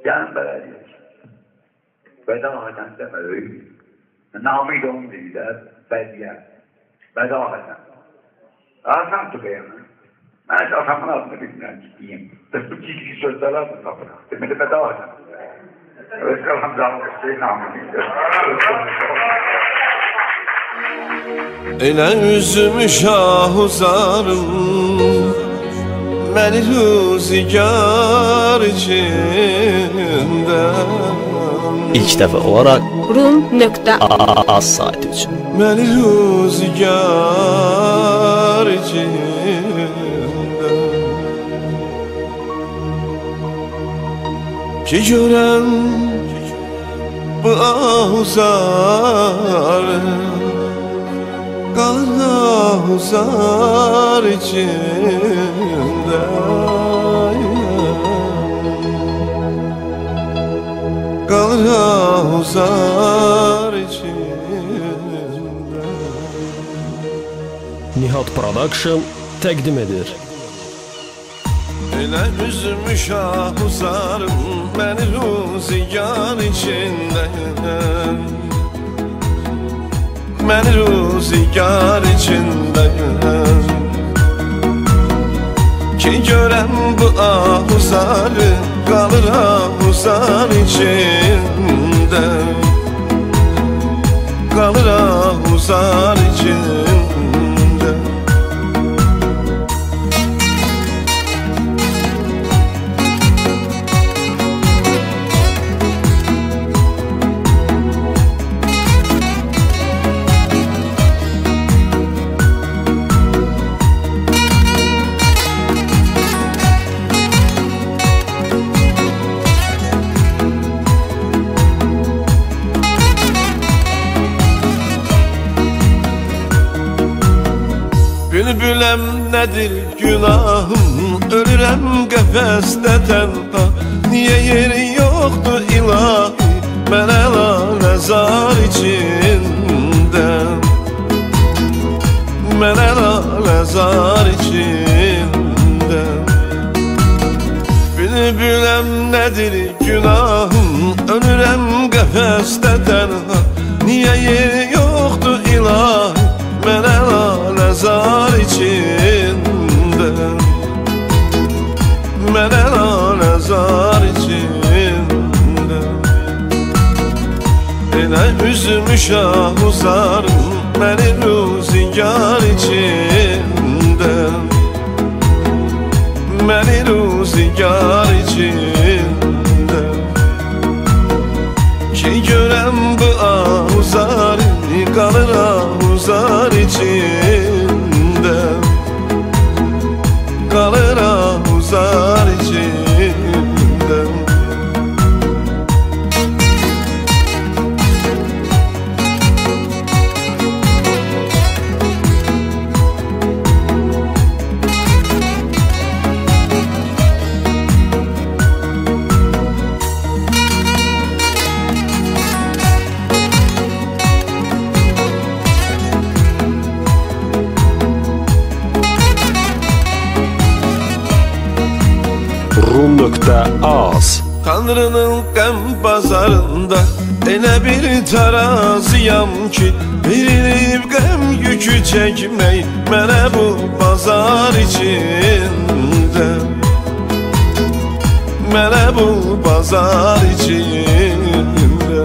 Gəlin belə deyək. Bədavətən demək, namid onu deyilər, bədiyyət. Bədavətən. Asan tutayım. Mən isə atamın adını bilmirəm ki, deyim. Bu ciddi sözlər adını tapıram. Deməli, bədavətən. Özqalam canlı şey namid. Elə üzümü şahuzarım, məni ruzigar içindən. İlk dəfə olaraq Rum.az saytı üçün məni ruzigar içindən ki görəm bu ahuzarı qalır ahuzar içində. Qalır ahuzar içində. Nihat Production təqdim edir. Elə üzümü şahuzarım, məni ruzigar içində. Məni ruzigar içində ki görəm bu ahuzarı qalır ahuzar içində. Qalır ahuzar içində. Bülbüləm nədir günahım, ölürəm qəfəsdə tənha. Niyə yeri yoxdur ilahi, mənə laləzar içində. Mənə laləzar içində. Bülbüləm nədir günahım, ölürəm qəfəsdə tənha. Niyə yeri yoxdur ilahi, mənə laləzar içində. Mənə laləzar içində. Elə üzümü şahuzarım, məni ruzigar içində. Məni ruzigar içində ki görəm bu ahuzarı qalır ahuzar içində. Qalır ahuzar içində. Rum.az Tanrının qəm bazarında elə bir tarazıyam ki, verilib qəm yükü çəkmək mənə bu bazar içində. Mənə bu bazar içində.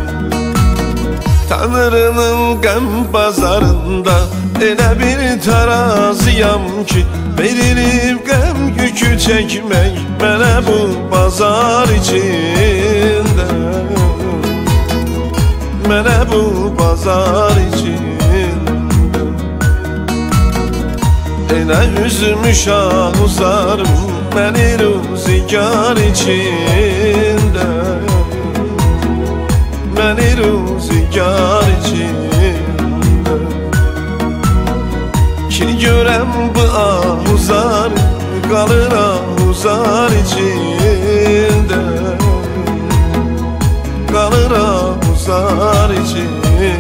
Tanrının qəm bazarında elə bir tarazıyam ki, verilib qəm yükü çəkmək mənə bu bazar içində. Mənə bu bazar içində. Elə üzümü şahuzarım, məni ruzigar içində. Məni ruzigar içində ki görəm bu ahuzar qalır ahuzar içində. Qalır ahuzar içində.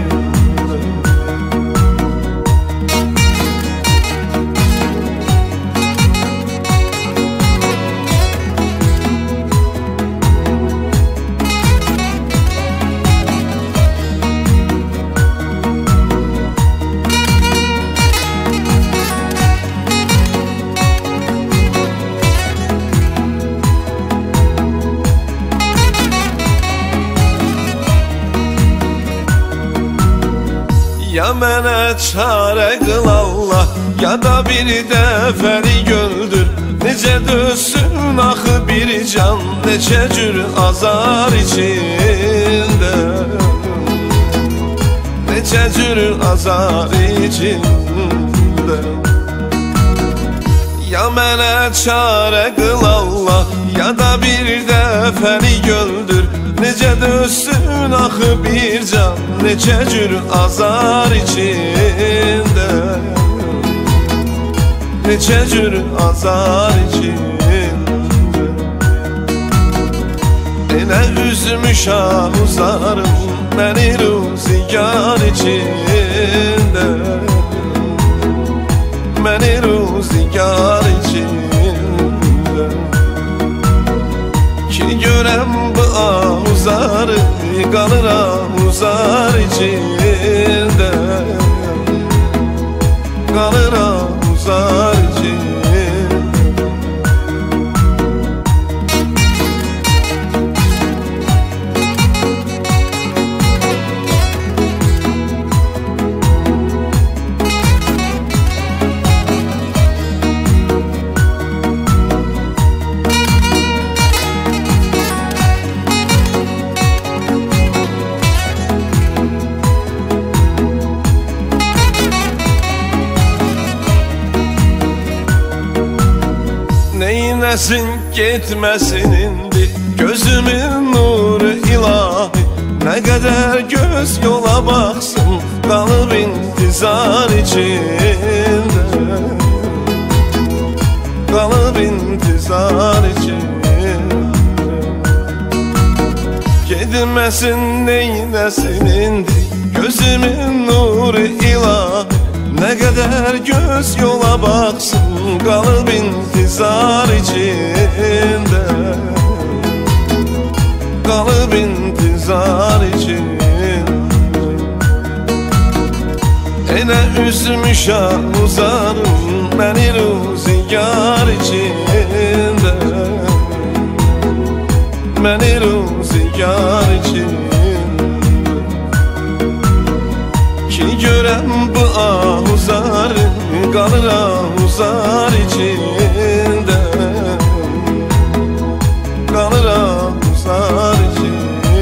Ya mənə çarə qıl Allah, ya da bir dəfəlik öldür. Necə dözsün axı bir can, neçə cür azar içində, neçə cür azar içində. Ya mənə çarə qıl Allah, ya da bir dəfəlik öldür. Necə dözsün axı bir can, neçə cür azar içində, neçə cür azar içində. Elə üzmüşəm uzarım məni ruzigar içində, məni ruzigar içində. Ki görəm bu ahuzarı, qalıram uzar içində, qalıram uzar içində. Neyləsin getməsin indi gözümün nuru ilahi. Nə qədər göz yola baxsın, qalıb intizar içində, qalıb intizar içində. Getməsin neyləsin indi gözümün nuru ilahi. Nə qədər göz yola baxsın, qalıb intizar içində, qalıb intizar içində. Elə üzmüşəm uzarım məni ruzigar içində, məni ruzigar içində. Ki görəm bu ahuzarı, qalıram uzar içində, qalıram uzar içində.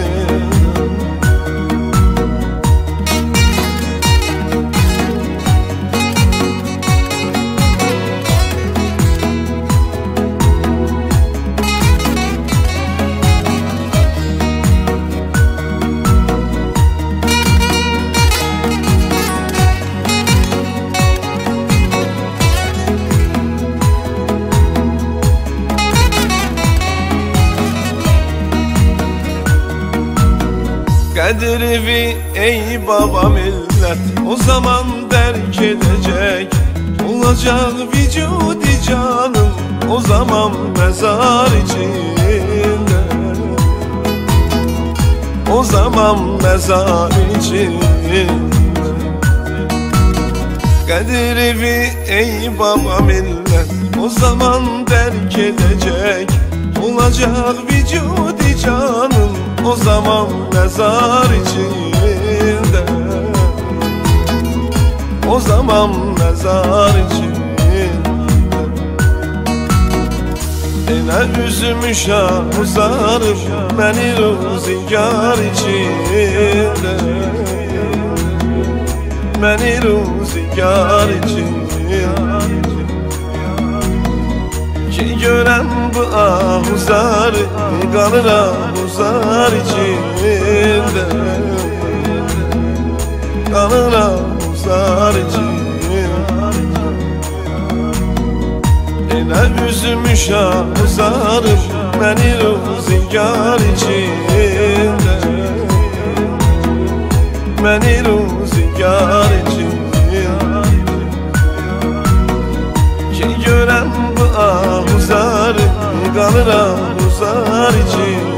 Qədrivi ey baba millət o zaman dərk edəcək. Olacaq vücudi canım o zaman məzar içində, o zaman məzar içində. Qədrivi ey baba millət o zaman dərk edəcək. Olacaq vücudi canım o zaman mezar içində, o zaman mezar içində. Elə üzmüşəm uzarım məni ruzigar içində, məni ruzigar içində. Ki görəm bu ahuzarı, qalıram uzar içində, qalıram uzar içində. Elə üzmüşəm uzarım məni ruzigar içində, məni ruzigar içində. Ki görəm bu ahuzarı, qalıram uzar içində,